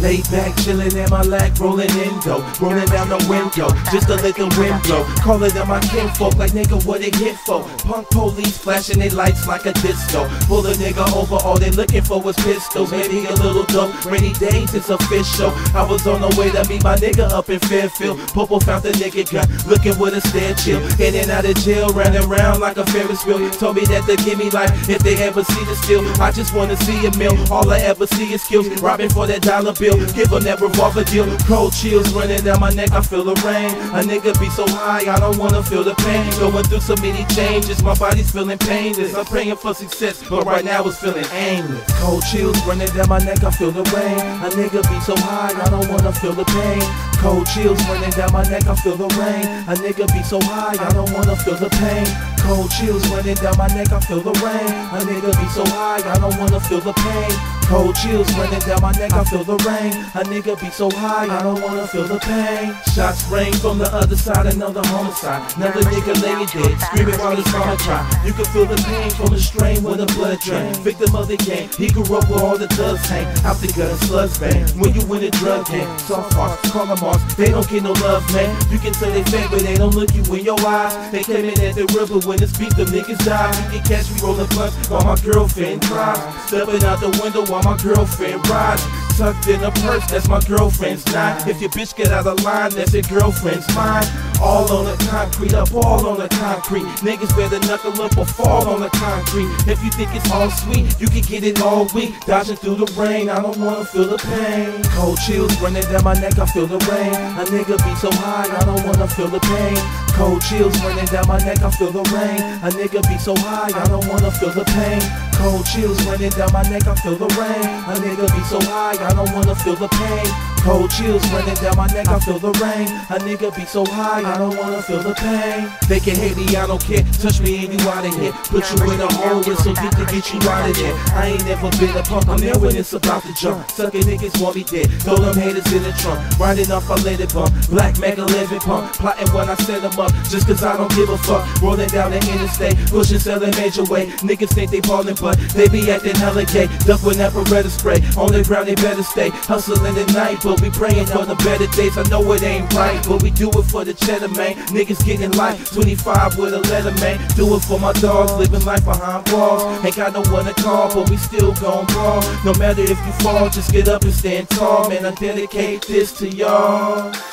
Laid back, chillin' in my lag, rolling in dough, rolling down the window, just to let the wind blow. Calling them my kinfolk, like nigga, what they hit for? Punk police flashing their lights like a disco. Pull a nigga over, all they looking for was pistols. Maybe a little dope, rainy days, it's official. I was on the way to meet my nigga up in Fairfield. Popo found the nigga gun, looking with a stare chill. In and out of jail, running around like a Ferris wheel. Told me that they give me life if they ever see the steel. I just wanna see a meal, all I ever see is skills. Robbing for that dollar bill, give them that revolver deal. Cold chills running down my neck, I feel the rain. A nigga be so high, I don't wanna feel the pain. Going through so many changes, my body's feeling painless. I'm praying for success, but right now it's feeling aimless. Cold chills running down my neck, I feel the rain. A nigga be so high, I don't wanna feel the pain. Cold chills running down my neck, I feel the rain. A nigga be so high, I don't wanna feel the pain. Cold chills running down my neck, I feel the rain. A nigga be so high, I don't wanna feel the pain. Cold chills running down my neck, I feel the rain. A nigga be so high, I don't wanna feel the pain. Shots rain from the other side, another homicide. Another nigga laying dead, screaming while his mama cry. You can feel the pain from the strain when the blood drain. Victim of the game, he grew up where all the thugs hang. Out the gun, slugs bang. When you win a drug game, soft hearts, call them marks. They don't get no love, man. You can say they fake, but they don't look you in your eyes. They claiming that the river when it's beat, the niggas die. You can catch me rolling blunts while my girlfriend cries. Stepping out the window while my girlfriend rides. Tucked in a purse, that's my girlfriend's not. If your bitch get out of line, that's your girlfriend's mine. All on the concrete, up all on the concrete. Niggas better knuckle up or fall on the concrete. If you think it's all sweet, you can get it all weak. Dodging through the rain, I don't wanna feel the pain. Cold chills running down my neck, I feel the rain. A nigga be so high, I don't wanna feel the pain. Cold chills running down my neck, I feel the rain. A nigga be so high, I don't wanna feel the pain. Cold chills running down my neck, I feel the rain. A nigga be so high, I don't wanna feel the pain. Cold chills running down my neck, I feel the rain. A nigga be so high, I don't wanna feel the pain. They can hate me, I don't care. Touch me and you out of here. Put you in a hole, it's so deep to get you out of there. I ain't never been a punk, I'm there when it's about to jump. Suckin' niggas want me dead, throw them haters in the trunk. Riding off, I let it bump. Black Mac 11 pump, plotting when I set them up. Just cause I don't give a fuck. Rolling down the interstate, pushing, selling major weight. Niggas think they ballin', but they be acting hella gay. Duck with apparatus spray, on the ground they better stay. Hustling at night, but we praying for the better days. I know it ain't right, but we do it for the cheddar, man. Niggas getting life, 25 with a letter, man. Do it for my dogs, living life behind walls. Ain't got no one to call, but we still gon' brawl. No matter if you fall, just get up and stand tall, man. I dedicate this to y'all.